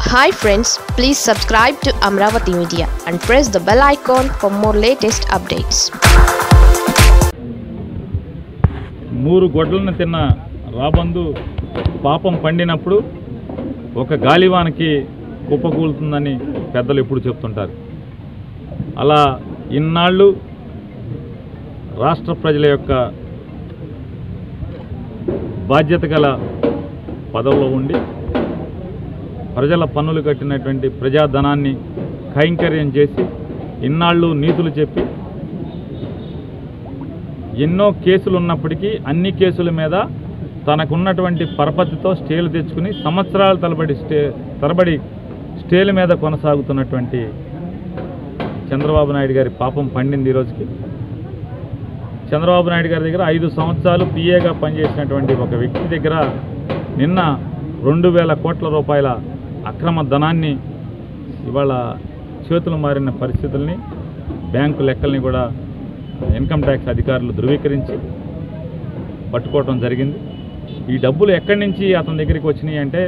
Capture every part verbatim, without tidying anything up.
Hi friends, please subscribe to Amravati Media and press the bell icon for more latest updates. మూరు గొడ్లను తిన్న రాబందు పాపం పండినప్పుడు ఒక గాలివానకి కుప్పకూలుతుందని పెద్దలు ఎప్పుడు చెప్తుంటారు. అలా ఇన్నాళ్ళు రాష్ట్ర ప్రజల యొక్క బాధ్యత గల పదవిలో ఉండి ప్రజల పన్నులు కట్టినటువంటి ప్రజాధనాన్ని కైంకర్యం చేసి ఇన్నాళ్ళు నీతులు చెప్పి ఎన్నో కేసులు ఉన్నప్పటికీ అన్ని కేసుల మీద తనకున్నటువంటి పరపతితో స్టేలు తెచ్చుకుని సంవత్సరాల తరబడి స్టే తరబడి స్టేల మీద కొనసాగుతున్నటువంటి చంద్రబాబు నాయుడు గారి పాపం పండింది. ఈరోజుకి చంద్రబాబు నాయుడు గారి దగ్గర ఐదు సంవత్సరాలు పిఏగా పనిచేసినటువంటి ఒక వ్యక్తి దగ్గర నిన్న రెండు వేల కోట్ల రూపాయల అక్రమ ధనాన్ని ఇవాళ చేతులు మారిన పరిస్థితుల్ని బ్యాంకు లెక్కల్ని కూడా ఇన్కమ్ ట్యాక్స్ అధికారులు ధృవీకరించి పట్టుకోవడం జరిగింది. ఈ డబ్బులు ఎక్కడి నుంచి అతని దగ్గరికి వచ్చినాయి అంటే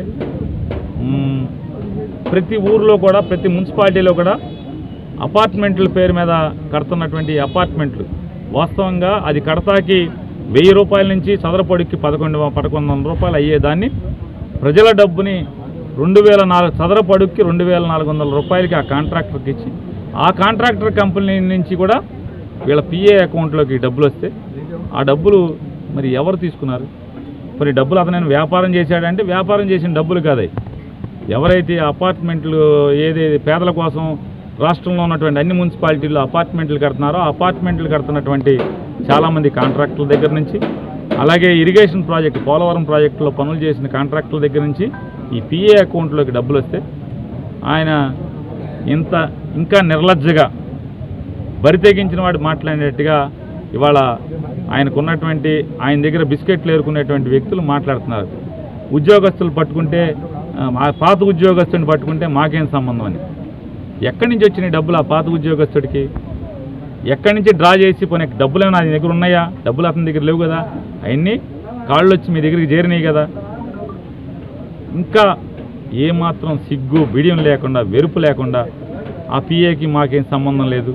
ప్రతి ఊర్లో కూడా ప్రతి మున్సిపాలిటీలో కూడా అపార్ట్మెంట్ల పేరు మీద కడుతున్నటువంటి అపార్ట్మెంట్లు వాస్తవంగా అది కడతాకి వెయ్యి రూపాయల నుంచి చదరపొడికి పదకొండు పదకొండు వందల రూపాయలు అయ్యేదాన్ని ప్రజల డబ్బుని రెండు వేల నాలుగు చదరపడుక్కి రెండు వేల నాలుగు వందల రూపాయలకి ఆ కాంట్రాక్టర్కి ఇచ్చి ఆ కాంట్రాక్టర్ కంపెనీ నుంచి కూడా వీళ్ళ పిఏ అకౌంట్లోకి డబ్బులు వస్తే ఆ డబ్బులు మరి ఎవరు తీసుకున్నారు? మరి డబ్బులు అతను వ్యాపారం చేశాడంటే వ్యాపారం చేసిన డబ్బులు కాదు. ఎవరైతే అపార్ట్మెంట్లు ఏదైతే పేదల కోసం రాష్ట్రంలో ఉన్నటువంటి అన్ని మున్సిపాలిటీల్లో అపార్ట్మెంట్లు కడుతున్నారో ఆ అపార్ట్మెంట్లు కడుతున్నటువంటి చాలామంది కాంట్రాక్టుల దగ్గర నుంచి, అలాగే ఇరిగేషన్ ప్రాజెక్టు పోలవరం ప్రాజెక్టులో పనులు చేసిన కాంట్రాక్టుల దగ్గర నుంచి ఈ పిఏ అకౌంట్లోకి డబ్బులు వస్తే ఆయన ఇంత ఇంకా నిర్లజ్జగా బరితెగించిన వాడు మాట్లాడేట్టుగా ఇవాళ ఆయనకున్నటువంటి ఆయన దగ్గర బిస్కెట్లు ఏరుకునేటువంటి వ్యక్తులు మాట్లాడుతున్నారు. ఉద్యోగస్తులు పట్టుకుంటే పాత ఉద్యోగస్తుని పట్టుకుంటే మాకేం సంబంధం అని. ఎక్కడి నుంచి వచ్చినాయి డబ్బులు ఆ పాత ఉద్యోగస్తుడికి? ఎక్కడి నుంచి డ్రా చేసి పోనీ డబ్బులు ఏమైనా ఆయన దగ్గర ఉన్నాయా? డబ్బులు అతని దగ్గర లేవు కదా. అవన్నీ కాళ్ళు వచ్చి మీ దగ్గరికి చేరినాయి కదా. ఇంకా ఏమాత్రం సిగ్గు బిడియం లేకుండా వెరుపు లేకుండా ఆ పిఏకి మాకేం సంబంధం లేదు.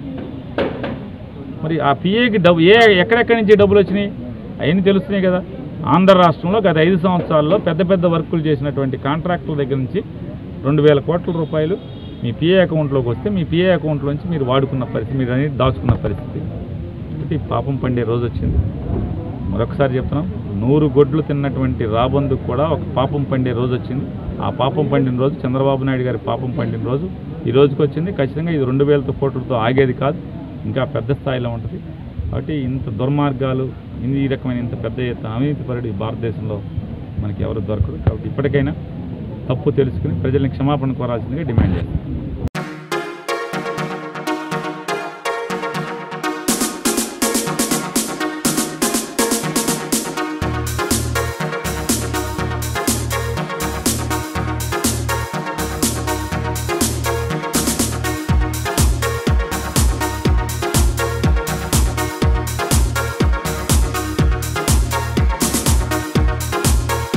మరి ఆ పిఏకి డబ్బు ఏ ఎక్కడెక్కడి నుంచి డబ్బులు వచ్చినాయి అవన్నీ తెలుస్తున్నాయి కదా. ఆంధ్ర రాష్ట్రంలో గత ఐదు సంవత్సరాల్లో పెద్ద పెద్ద వర్కులు చేసినటువంటి కాంట్రాక్టుల దగ్గర నుంచి రెండు వేల కోట్ల రూపాయలు మీ పిఏ అకౌంట్లోకి వస్తే మీ పిఏ అకౌంట్లోంచి మీరు వాడుకున్న పరిస్థితి, మీరు అనేది దాచుకున్న పరిస్థితి. అంటే పాపం పండే రోజు వచ్చింది. మరొకసారి చెప్తున్నాం, నూరు గొడ్లు తిన్నటువంటి రాబందుకు కూడా ఒక పాపం పండే రోజు వచ్చింది. ఆ పాపం పండిన రోజు చంద్రబాబు నాయుడు గారి పాపం పండిన రోజు ఈ రోజుకి వచ్చింది. ఖచ్చితంగా ఇది రెండు వేలతో కోట్లతో ఆగేది కాదు, ఇంకా పెద్ద స్థాయిలో ఉంటుంది. కాబట్టి ఇంత దుర్మార్గాలు, ఈ రకమైన ఇంత పెద్ద ఎత్తున అవినీతిపరుడు ఈ భారతదేశంలో మనకి ఎవరు దొరకరు. కాబట్టి ఇప్పటికైనా తప్పు తెలుసుకుని ప్రజల్ని క్షమాపణ కోరాల్సిందిగా డిమాండ్ చేస్తాం.